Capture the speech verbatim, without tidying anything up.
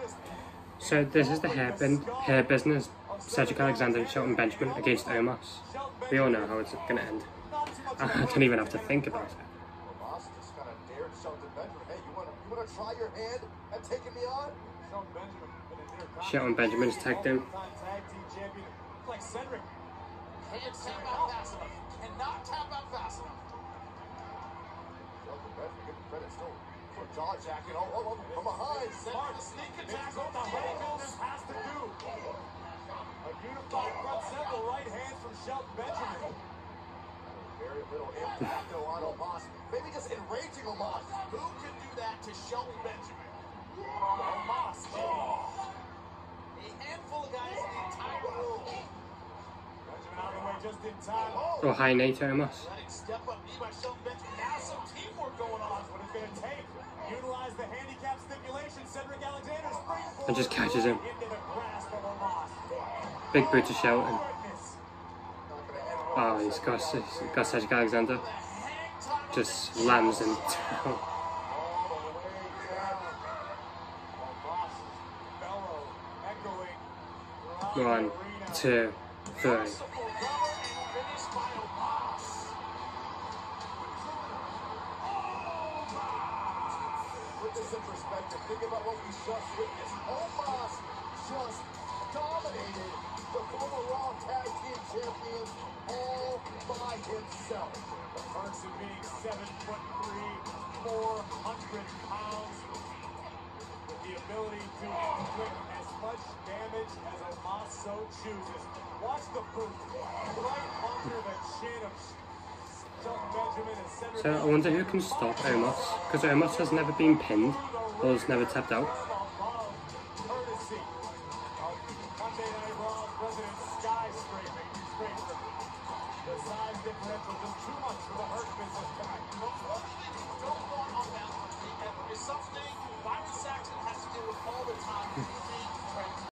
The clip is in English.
So this is the hair, bin, hair business, Cedric Alexander and Shelton Benjamin against Omos. We all know how it's going to end. I don't even have to think about it. Omos just kind of dared Shelton Benjamin. Hey, you want to you want to try your hand at taking me on? Shelton Benjamin. Shelton Benjamin's tagged him. Tag team champion like Cedric. Can't tap out fast enough. Cannot tap out fast enough. Shelton Benjamin, give him credit still. For jaw jacking. Oh, oh, oh, from behind. Smart sneak attack. What the bodybuilders has to do. A unified front several right hands from Shelton Benjamin. Very little impact though on Omos. Maybe just enraging Omos. Who can do that to Shelton Benjamin? Omos. Oh. A handful of guys in the entire room. Benjamin out of the way just in time. Oh, Oh, hi Nate Omos. step up knee by Shelton Benjamin. Now some teamwork going on. That's what it's going to take. Utilize the handicap stipulation. Cedric Alexander springboard. And just catches him. Into the grasp of Omos. Big boot to Shelton. Oh, he's got, he's got Cedric Alexander. Just slams him down. One, two, three. Put this in perspective. Think about what we just witnessed. Omos just dominated the former Raw Tag Team Champions all by himself. The perks of being seven foot three, four hundred pounds, with the ability to inflict as much damage as Omos so chooses. Watch the boot right under the chin of Shelton Benjamin and Cedric. So I wonder who can stop Omos, because Omos has never been pinned or has never tapped out. Courtesy of Monday Night Raw's president skyscraping. The size differential just